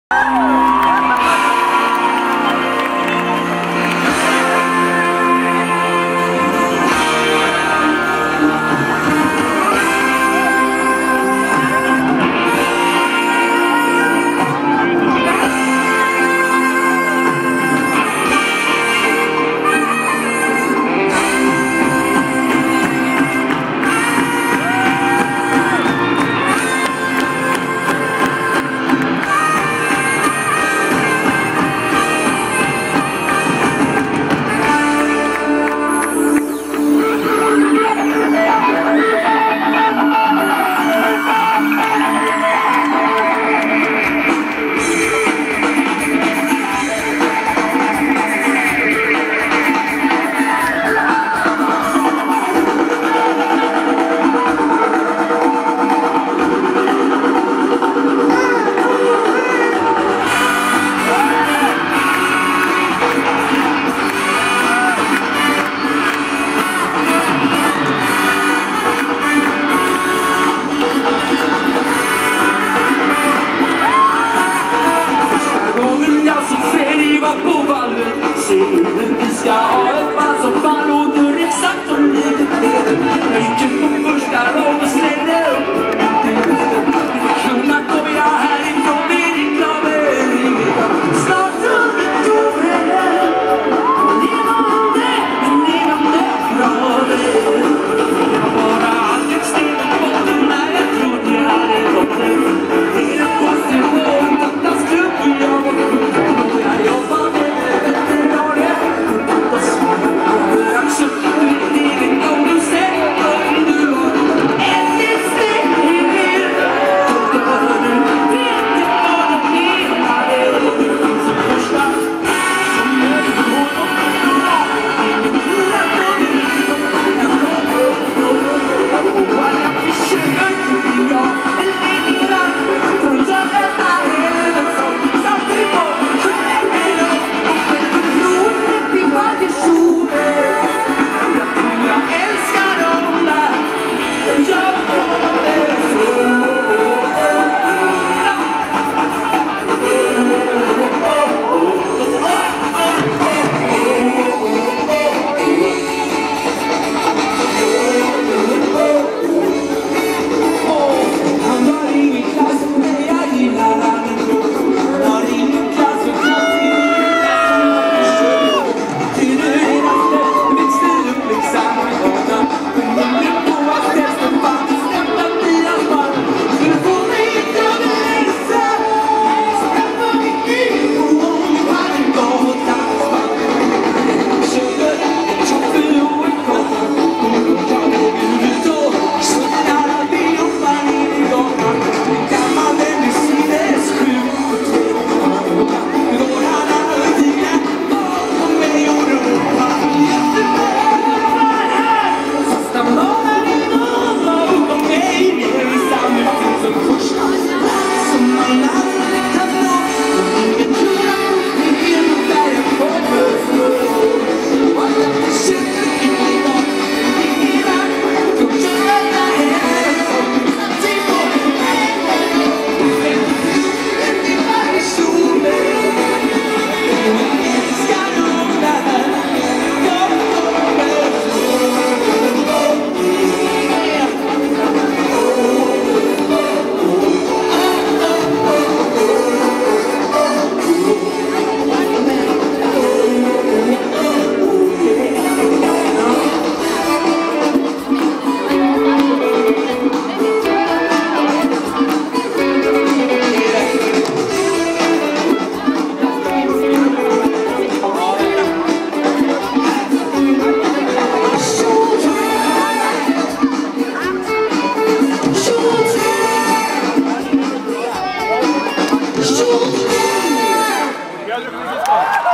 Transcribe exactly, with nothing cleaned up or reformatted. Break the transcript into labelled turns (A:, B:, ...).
A: Vi ska ha ett band som fan låter exakt och lite mer. Jag gick ut på första rad och slängde upp. Kunna kommer jag härifrån med din klavering. Snart under jorden, levande, levande grader. Jag bara aldrig steg på botten när jag trodde jag hade nått det. Det är en position, tattas klubb och jag var sjuk. Och jag jobbade med veteraner.
B: Obrigado,